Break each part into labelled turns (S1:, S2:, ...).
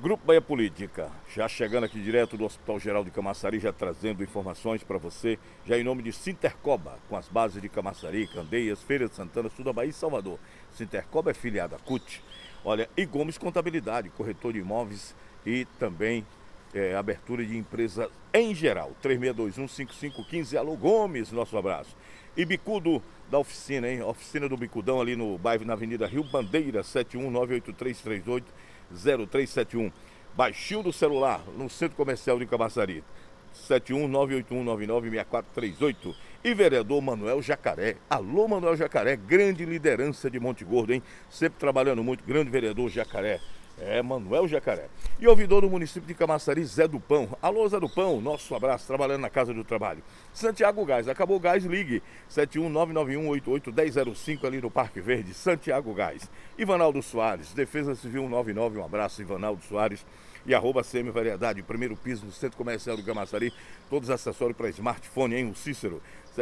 S1: Grupo Bahia Política, já chegando aqui direto do Hospital Geral de Camaçari, já trazendo informações para você, já em nome de Sintercoba, com as bases de Camaçari, Candeias, Feira de Santana, sul da Bahia e Salvador. Sintercoba é filiada à CUT. Olha, e Gomes Contabilidade, corretor de imóveis e também abertura de empresas em geral. 3621-5515, alô Gomes, nosso abraço. E Bicudo da oficina, hein? Oficina do Bicudão ali no bairro, na Avenida Rio Bandeira, 71983380371. Baixinho do celular, no Centro Comercial de Camaçari, 71981996438. E vereador Manuel Jacaré. Alô, Manuel Jacaré, grande liderança de Monte Gordo, hein? Sempre trabalhando muito, grande vereador Jacaré. Manuel Jacaré. E ouvidor do município de Camaçari, Zé do Pão. Alô, Zé do Pão, nosso abraço, trabalhando na Casa do Trabalho. Santiago Gás, acabou o gás, ligue 71991881005 ali no Parque Verde, Santiago Gás. Ivanaldo Soares, Defesa Civil 99, um abraço, Ivanaldo Soares. E @CM Variedade, primeiro piso no Centro Comercial do Camaçari, todos os acessórios para smartphone, hein? O Cícero,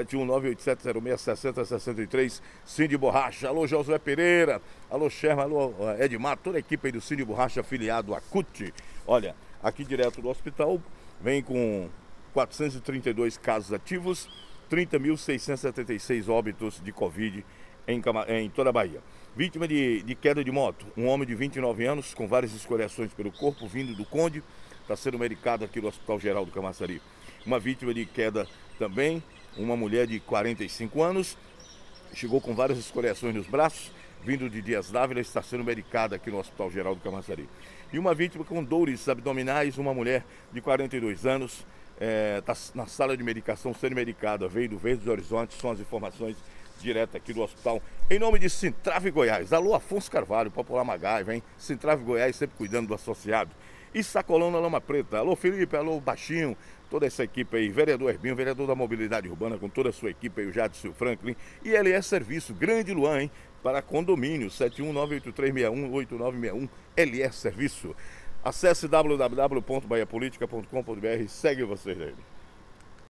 S1: 71987066063, Cine Borracha, alô Josué Pereira, alô Sherman, alô Edmar, toda a equipe aí do Cine Borracha afiliado à CUT. Olha, aqui direto do hospital, vem com 432 casos ativos, 30.676 óbitos de Covid em toda a Bahia. Vítima de queda de moto, um homem de 29 anos com várias escoriações pelo corpo, vindo do Conde, está sendo medicado aqui no Hospital Geral do Camaçari. Uma vítima de queda também, uma mulher de 45 anos, chegou com várias escoriações nos braços, vindo de Dias Dávila, está sendo medicada aqui no Hospital Geral do Camaçari. E uma vítima com dores abdominais, uma mulher de 42 anos, está na sala de medicação sendo medicada, veio do Verde dos Horizontes, são as informações direto aqui do hospital, em nome de Sintrave Goiás. Alô Afonso Carvalho, Popular Magaiva, hein? Sintrave Goiás sempre cuidando do associado. E Sacolão na Lama Preta. Alô Felipe, alô Baixinho, toda essa equipe aí, vereador Herbinho, vereador da Mobilidade Urbana, com toda a sua equipe aí, o Jadson Franklin. E LS Serviço, Grande Luan, hein? Para condomínio, 71983618961, LS Serviço. Acesse www.bahiapolitica.com.br, segue vocês aí.